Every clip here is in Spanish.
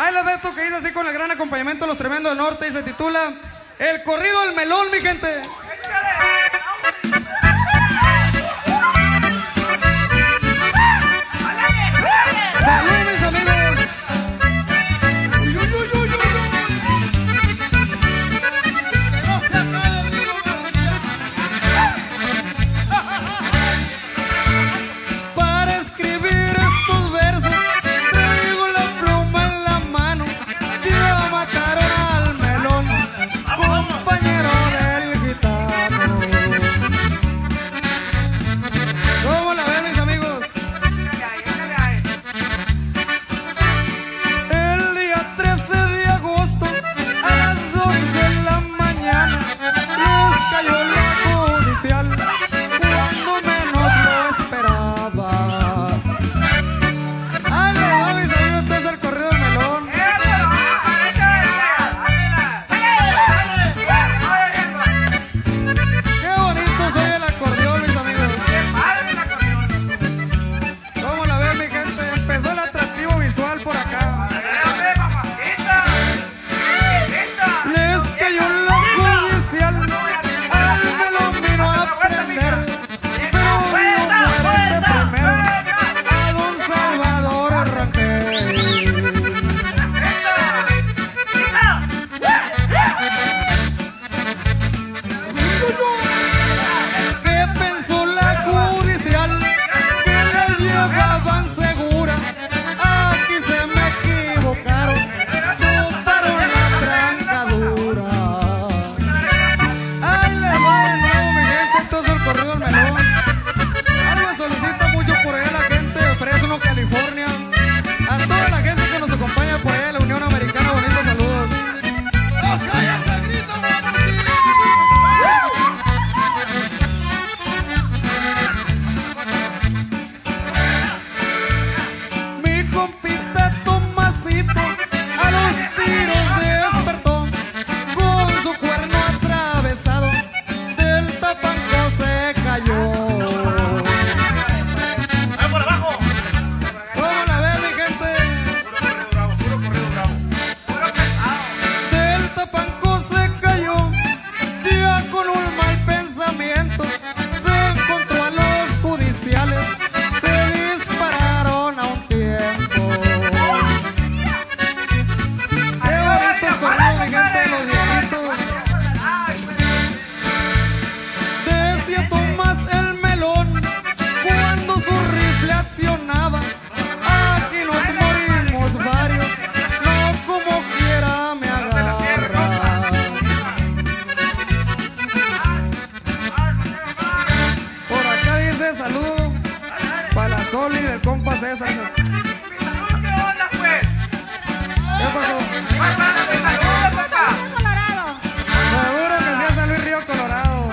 Ahí les ve esto que dice así con el gran acompañamiento de los Tremendos del Norte y se titula El corrido del melón, mi gente. ¡Salud, mis amigos! Para escribir estos versos traigo la pluma en la mano. Ya mataron al melón, compañero del gitano. ¿Cómo la ven, mis amigos? El día 13 de agosto a las 2 de la mañana les cayó la judicial cuando menos lo esperaba. ¡Ay, le va, mis amigos! Este es el corrido del melón. ¡Qué bonito soy el acordeón, mis amigos! ¿Cómo la ven, mi gente? Empezó el atractivo visual por acá. Les cayó la judicial, al melón vino a prender, pero dio muerte primero a don Salvador Rangel. ¿Qué pensó la judicial? Que la llevaban segura. Aquí se me equivocaron, toparon la trancadura. Ahí les va de nuevo, mi gente, esto es el corrido del melón. Alguien solicita mucho por allá la gente de Fresno, California. A toda la gente que nos acompaña por allá de la Unión Americana, bonitos saludos. Mi compita Tomasito a los tiros despertó, con su cuerno atravesado del tapanco se cayó. ¿Cómo la ven, mi gente? Del tapanco se cayó, ya con un mal pensamiento se encontró a los judiciales, se dispararon a un tiempo. Qué bonito el corrido, mi gente, de los viejitos. Decía Tomás el melón cuando su rifle accionaba: aquí nos morimos varios, no como quiera me agarra. Por acá dice saludo para la Soli del compa César. ¿Qué pasó? Seguro que sí es San Luis Río Colorado.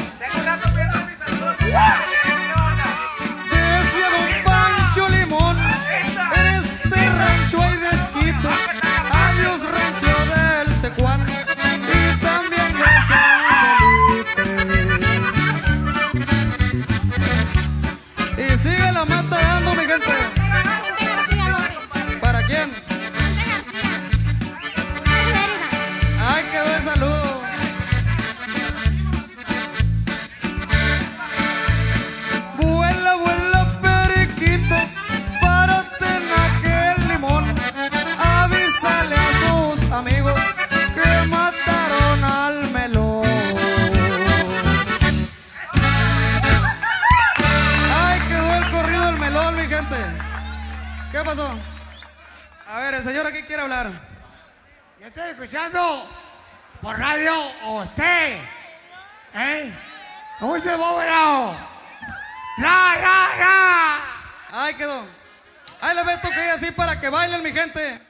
Decía don Pancho Limón, en este rancho hay desquito. Adiós rancho del Tecuán y también de San Felipe. Y sigue la mata dando, mi gente. ¿Para quién? Ay, quedó el saludo. Vuela, vuela, periquito, párate en aquel limón. Avísale a sus amigos que mataron al melón. Ay, quedó el corrido del melón, mi gente. ¿Qué pasó? A ver, el señor aquí quiere hablar. Yo estoy escuchando por radio o usted. ¿Cómo se va, bravo? ¡Ya! Ay, quedó. Ahí les ve esto que hay así para que bailen, mi gente.